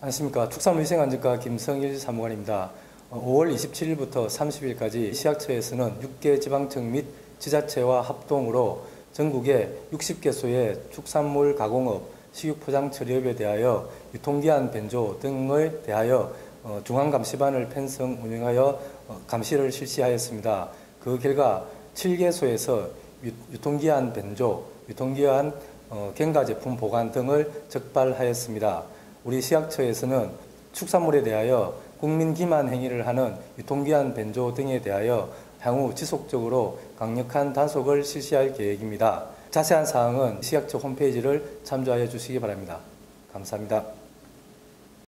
안녕하십니까. 축산물위생안전과 김성일 사무관입니다. 5월 27일부터 30일까지 시약처에서는 6개 지방청 및 지자체와 합동으로 전국의 60개소의 축산물 가공업, 식육포장 처리업에 대하여 유통기한 변조 등을 대하여 중앙감시반을 편성 운영하여 감시를 실시하였습니다. 그 결과 7개소에서 유통기한 변조, 유통기한 경과 제품 보관 등을 적발하였습니다. 우리 시약처에서는 축산물에 대하여 국민 기만 행위를 하는 유통기한 변조 등에 대하여 향후 지속적으로 강력한 단속을 실시할 계획입니다. 자세한 사항은 시약처 홈페이지를 참조하여 주시기 바랍니다. 감사합니다.